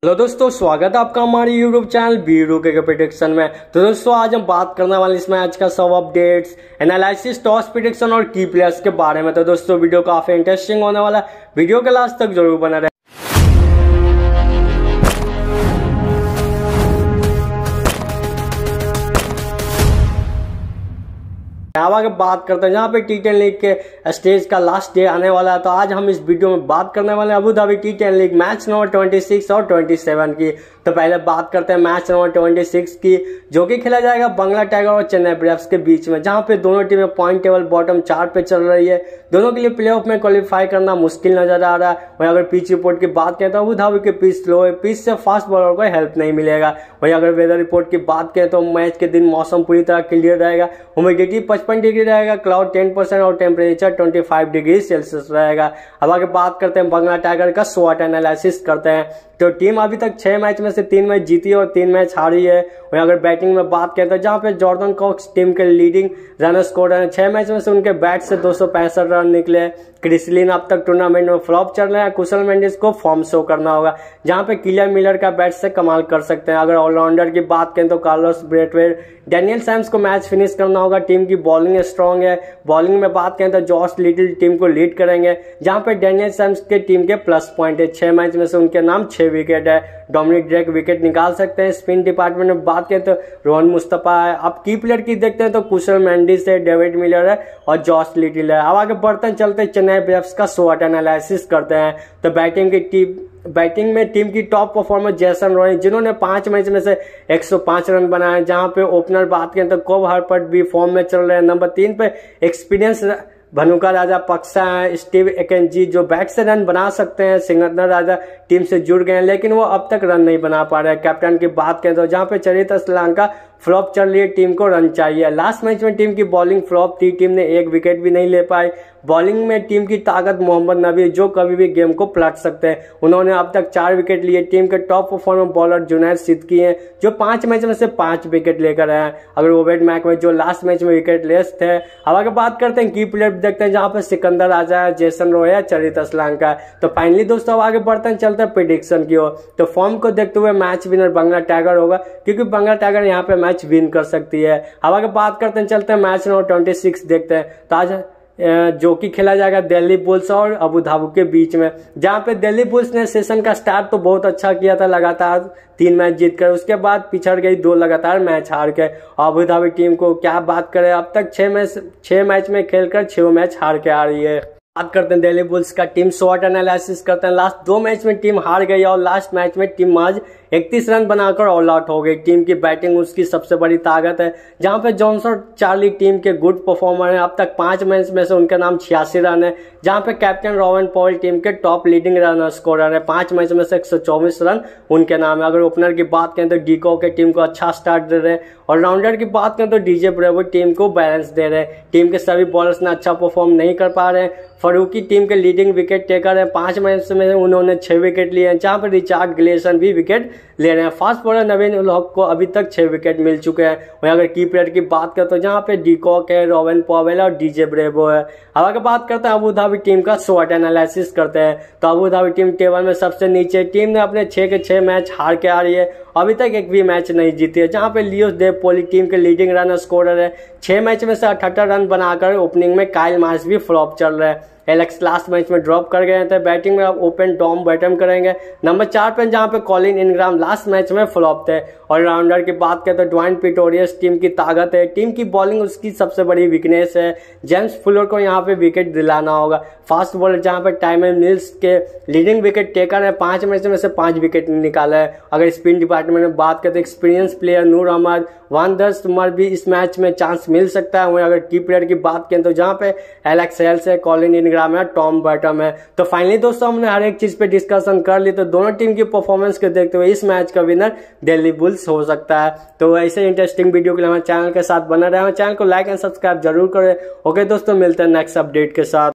Hello दोस्तों, स्वागत है आपका हमारे यूट्यूब चैनल बीरू के प्रेडिक्शन में। तो दोस्तों आज हम बात करने वाले इस मैच का सब अपडेट्स, एनालिसिस, टॉस प्रेडिक्शन और की प्लेयर्स के बारे में। तो दोस्तों वीडियो काफी इंटरेस्टिंग होने वाला है, वीडियो के लास्ट तक जरूर बना रहे। अब आगे बात करते हैं जहाँ पे टी10 लीग के स्टेज का लास्ट डे आने वाला है। तो आज हम इस वीडियो में बात करने वाले हैं Abu Dhabi T10 league match number 26 और 27 की। तो पहले बात करते हैं मैच नंबर 26 की, जो कि खेला जाएगा बंगला टाइगर और चेन्नई ब्रेव्स के बीच में, जहां पे दोनों टीमें पॉइंट टेबल बॉटम 4 पे चल रही है। दोनों के लिए प्लेऑफ में क्वालिफाई करना मुश्किल नजर आ रहा है। वहीं अगर पिच रिपोर्ट की बात करें तो अबू धाबी के पिच स्लो है, पिच से फास्ट बॉलर को हेल्प नहीं मिलेगा। वहीं अगर वेदर रिपोर्ट की बात करें तो मैच के दिन मौसम पूरी तरह क्लियर रहेगा, ह्यूमिडिटी 55 डिग्री रहेगा, क्लाउड 10% और टेम्परेचर 25 डिग्री सेल्सियस रहेगा। अब आगे बात करते हैं बंगला टाइगर का स्वॉट एनालिसिस करते हैं। तो टीम अभी तक 6 मैच में से 3 मैच जीती है और 3 मैच हारी है। वहीं अगर बैटिंग में बात करें तो जहां पे जॉर्डन कॉक्स टीम के लीडिंग रनर स्कोरर हैं, 6 मैच में से उनके बैट से 265 रन निकले। क्रिस लिन अब तक टूर्नामेंट में फ्लॉप चल रहे हैं। कुशल मेंडिस को फॉर्म शो करना होगा, जहां पे किलियन मिलर का बैट से कमाल कर सकते हैं। अगर ऑलराउंडर की बात करें तो कार्लोस ब्रेथवेट, डैनियल सैम्स को मैच फिनिश करना होगा। टीम की बॉलिंग स्ट्रांग है। बॉलिंग में बात करें तो जॉश लिटिल टीम को लीड करेंगे, जहां पे डैनियल सैम्स के टीम के प्लस पॉइंट है। 6 मैच में से उनके नाम 6 विकेट है। डोमिनिक ड्रेक विकेट निकाल सकते हैं। स्पिन डिपार्टमेंट में बात करें तो रोहन मुस्तफा है। अब की प्लेयर की देखते हैं तो कुशल मेंडिस है, डेविड मिलर है और जॉश लिटिल है। अब आगे बढ़ते हैं, चलते चेन्नई ब्रेव्स का स्वॉट एनालिसिस करते हैं। तो बैटिंग में टीम की टॉप परफॉर्मर जेसन रॉय, जिन्होंने 5 मैच में से 105 रन बनाए। जहां पे ओपनर बात करें तो कोब हर्पर्ट भी फॉर्म में चल रहे हैं। नंबर 3 पे एक्सपीरियंस भनुका राजा पक्सा है, स्टीव एकेंजी जो बैट से रन बना सकते हैं। सिंगरन राजा टीम से जुड़ गए हैं, लेकिन वो अब तक रन नहीं बना पा रहे हैं। कैप्टन की बात करें तो जहां पे चरित्र श्रीलंका फ्लॉप चल रही है, टीम को रन चाहिए। लास्ट मैच में टीम की बॉलिंग फ्लॉप थी, टीम ने 1 विकेट भी नहीं ले पाई। बॉलिंग में टीम की ताकत मोहम्मद नबी, जो कभी भी गेम को पलट सकते हैं। उन्होंने अब तक 4 विकेट लिए। टीम के top performer bowler Junaid Siddiqui हैं, जो 5 मैच में से 5 विकेट लेकर आए हैं। अगर ओवेड मैकवे जो लास्ट मैच में विकेट लेस थे। अब आगे बात करते हैं की प्लेयर देखते हैं, जहां पर सिकंदर राजा है, जेसन रॉय है, चरित्र श्रीलंका है। तो फाइनली दोस्तों अब आगे बढ़ते हैं, चलते हैं प्रेडिक्शन की ओर। तो फॉर्म को देखते हुए मैच विनर बंगला टाइगर होगा, क्योंकि बंगला टाइगर यहाँ पे मैच विन कर सकती है। अब आगे बात करते हैं, चलते हैं मैच नंबर 26 देखते हैं। तो आज जो कि खेला जाएगा दिल्ली बुल्स और अबू धाबी के बीच में, जहां पे दिल्ली बुल्स ने सेशन का स्टार्ट तो बहुत अच्छा किया था, लगातार 3 मैच जीतकर। उसके बाद पिछड़ गई 2 लगातार मैच हार के। अबू धाबी टीम को क्या बात करें, अब तक 6 मैच में खेलकर 6 मैच हार के आ रही है। बात करते हैं दिल्ली बुल्स का टीम स्वॉट एनालिसिस करते हैं। लास्ट 2 मैच में टीम हार गई और लास्ट मैच में टीम आज 31 रन बनाकर ऑल आउट हो गई। टीम की बैटिंग उसकी सबसे बड़ी ताकत है, जहां पे जॉनसन चार्ली टीम के गुड परफॉर्मर हैं। अब तक 5 मैच में से उनके नाम 86 रन है, जहां पे कैप्टन रॉबिन पॉवेल टीम के टॉप लीडिंग रनर स्कोरर है। 5 मैच में से 124 रन उनके नाम है। अगर ओपनर की बात करें तो डीको के टीम को अच्छा स्टार्ट दे रहे हैं, और राउंडर की बात करें तो डीजे ब्रेवो टीम को बैलेंस दे रहे हैं। टीम के सभी बॉलर्स ने अच्छा परफॉर्म नहीं कर पा रहे हैं। फरूकी टीम के लीडिंग विकेट टेकर है, 5 मैच में उन्होंने 6 विकेट लिए हैं, जहां पर रिचार्ड ग्लेसन भी विकेट ले रहे हैं। फास्ट बॉलर नवीन उल हक को अभी तक 6 विकेट मिल चुके हैं। वहीं अगर की प्लेयर की बात करें तो जहां पे डीकॉक है, रॉबिन पॉवेल और डीजे ब्रेवो है। अब अगर बात करते हैं अबू धाबी टीम का स्वॉट एनालिसिस करते हैं। तो अबू धाबी टीम टेबल में सबसे नीचे, टीम ने अपने 6 के 6 मैच हार के आ रही है, अभी तक एक भी मैच नहीं जीती है। जहां पे लियोस देव पोली टीम के लीडिंग रनर स्कोरर है, 6 मैच में से 78 रन बनाकर। ओपनिंग में काइल मार्श भी फ्लॉप चल रहा है। एलेक्स लास्ट मैच में ड्रॉप कर गए थे। बैटिंग में अब ओपन टॉम बैटम करेंगे। नंबर 4 पे जहां पे कॉलिन इनग्राम लास्ट मैच में फ्लॉप थे। ऑलराउंडर की बात करें तो ड्वाइन पिटोरियस टीम की ताकत है, टीम की बॉलिंग उसकी सबसे बड़ी वीकनेस है। जेम्स फुलर को यहाँ पे विकेट दिलाना होगा। फास्ट बॉलर जहां पे टाइमर मिल्स के लीडिंग विकेट टेकर है, 5 मैच में से 5 विकेट निकाला है। अगर स्पिन डिपार्टमेंट में बात करें तो एक्सपीरियंस प्लेयर नूर अहमद, वानदर्स तुमर भी इस मैच में चांस मिल सकता है। वहीं अगर की प्लेयर की बात करें तो जहां पे एलेक्स हेल्स है, कॉलिन इनग्राम है, टॉम बैटम है। तो फाइनली दोस्तों हमने हर एक चीज पे डिस्कशन कर ली। तो दोनों टीम की परफॉर्मेंस को देखते हुए इस मैच का विनर दिल्ली बुल्स हो सकता है। तो ऐसे इंटरेस्टिंग वीडियो के लिए हमारे चैनल के साथ बना रहे। हमारे चैनल को लाइक एंड सब्सक्राइब जरूर करें। ओके दोस्तों, मिलते हैं नेक्स्ट अपडेट के साथ।